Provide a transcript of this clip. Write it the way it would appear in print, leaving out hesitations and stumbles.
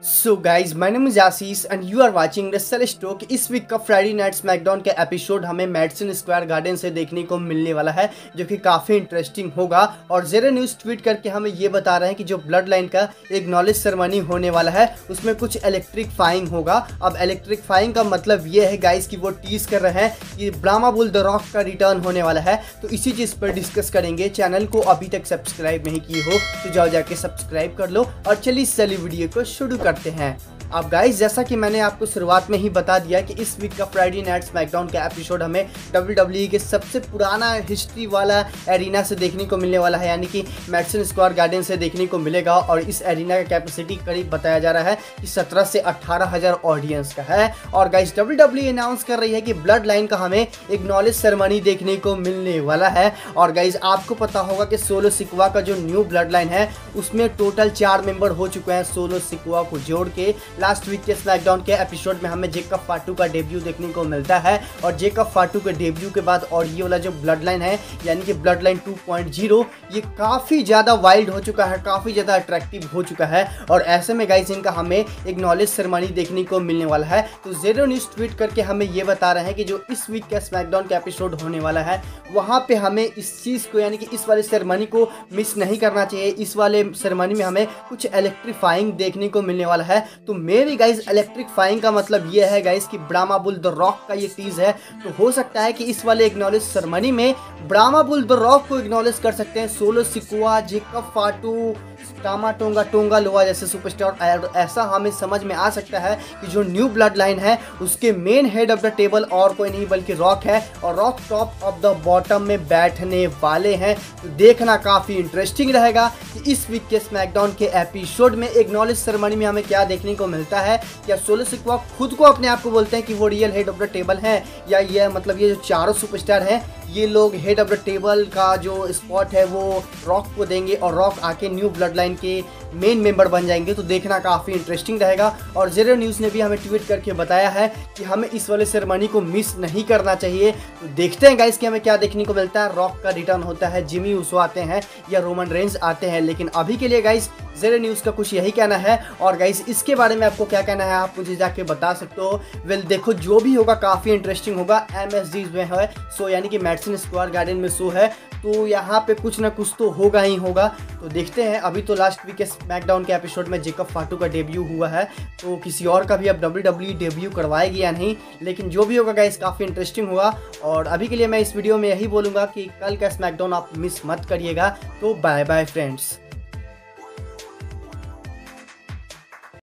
So guys my name is Ashish and you are watching wrestle stock. इस week का Friday night SmackDown का episode हमें Madison Square Garden से देखने को मिलने वाला है, जो कि काफ़ी इंटरेस्टिंग होगा। और ज़ेरो न्यूज़ ट्वीट करके हमें ये बता रहे हैं कि जो ब्लड लाइन का एक नॉलेज सेरेमनी होने वाला है उसमें कुछ इलेक्ट्रिफाइंग होगा। अब इलेक्ट्रिफाइंग का मतलब ये है गाइज कि वो टीज कर रहे हैं कि ब्रामा बुल द रॉक का रिटर्न होने वाला है, तो इसी चीज़ पर डिस्कस करेंगे। चैनल को अभी तक सब्सक्राइब नहीं किए हो तो जाओ जाके सब्सक्राइब कर लो और चलिए चलिए वीडियो को शुरू करते हैं। अब गाइस, जैसा कि मैंने आपको शुरुआत में ही बता दिया कि इस वीक का फ्राइडे नाइट स्मैकडाउन का एपिसोड हमें WWE के सबसे पुराना हिस्ट्री वाला एरिना से देखने को मिलने वाला है, यानी कि मैडिसन स्क्वायर गार्डन से देखने को मिलेगा। और इस एरिना का कैपेसिटी करीब बताया जा रहा है कि 17 से 18,000 ऑडियंस का है। और गाइस, WWE अनाउंस कर रही है कि ब्लड लाइन का हमें एक नॉलेज सेरेमनी देखने को मिलने वाला है। और गाइस, आपको पता होगा कि सोलो सिक्वा का जो न्यू ब्लड लाइन है उसमें टोटल 4 मेंबर हो चुके हैं सोलो सिक्वा को जोड़ के। लास्ट वीक के स्मैकडाउन के एपिसोड में हमें जेकब फाटू का डेब्यू देखने को मिलता है। और जेकब फाटू के डेब्यू के बाद और ये वाला जो ब्लड लाइन है यानी कि ब्लड लाइन 2.0 ये काफ़ी ज़्यादा वाइल्ड हो चुका है, काफ़ी ज़्यादा अट्रैक्टिव हो चुका है। और ऐसे में गाइस, इनका हमें एक नॉलेज सेरेमनी देखने को मिलने वाला है। तो ज़ेरो न्यूज़ ट्वीट करके हमें ये बता रहे हैं कि जो इस वीक का स्मैकडाउन का एपिसोड होने वाला है वहाँ पे हमें इस चीज़ को यानी कि इस वाले सेरेमनी को मिस नहीं करना चाहिए। इस वाले सेरेमनी में हमें कुछ इलेक्ट्रीफाइंग देखने को मिलने वाला है। तो मेरी गाइस, इलेक्ट्रिफाइंग का मतलब ये है गाइस कि ब्रामा बुल द रॉक का ये टीज है। तो हो सकता है कि इस वाले एक्नॉलेज सेरेमनी में ब्रामा बुल द रॉक को एक्नॉलेज कर सकते हैं Solo Sikoa, Jacob Fatu, Tama Tonga, Tonga Loa जैसे सुपरस्टार। ऐसा हमें समझ में आ सकता है कि जो न्यू ब्लड लाइन है उसके main head of the table और कोई नहीं बल्कि रॉक है, और rock top of the bottom में बैठने वाले हैं। तो देखना काफ़ी इंटरेस्टिंग रहेगा कि इस वीक के स्मैकडाउन के एपिसोड में एक नॉलेज सेरेमनी में हमें क्या देखने को मिलता है। या सोलो सिक्वा खुद को अपने आप को बोलते हैं कि वो real head of the table हैं, या ये मतलब ये जो चारों सुपरस्टार हैं ये लोग हेड ऑफ द टेबल का जो स्पॉट है वो रॉक को देंगे और रॉक आके न्यू ब्लड लाइन के मेन मेंबर बन जाएंगे। तो देखना काफ़ी इंटरेस्टिंग रहेगा। और ज़ेरो न्यूज़ ने भी हमें ट्वीट करके बताया है कि हमें इस वाले सेरेमनी को मिस नहीं करना चाहिए। तो देखते हैं गाइस कि हमें क्या देखने को मिलता है। रॉक का रिटर्न होता है, जिमी ऊसो आते हैं या रोमन रेंज आते हैं। लेकिन अभी के लिए गाइस, ज़ेरो न्यूज़ का कुछ यही कहना है। और गाइस, इसके बारे में आपको क्या कहना है आप मुझे जाके बता सकते हो। वेल देखो, जो भी होगा काफ़ी इंटरेस्टिंग होगा। MSG में है सो यानी कि मैडिसन स्क्वायर गार्डन में शो है, तो यहाँ पे कुछ ना कुछ तो होगा ही होगा। तो देखते हैं। अभी तो लास्ट वीक के स्मैकडाउन के एपिसोड में जेकब फाटू का डेब्यू हुआ है, तो किसी और का भी अब WWE डेब्यू करवाएगी या नहीं, लेकिन जो भी होगा गाइस काफ़ी इंटरेस्टिंग होगा। और अभी के लिए मैं इस वीडियो में यही बोलूँगा कि कल का स्मैकडाउन आप मिस मत करिएगा। तो बाय बाय फ्रेंड्स।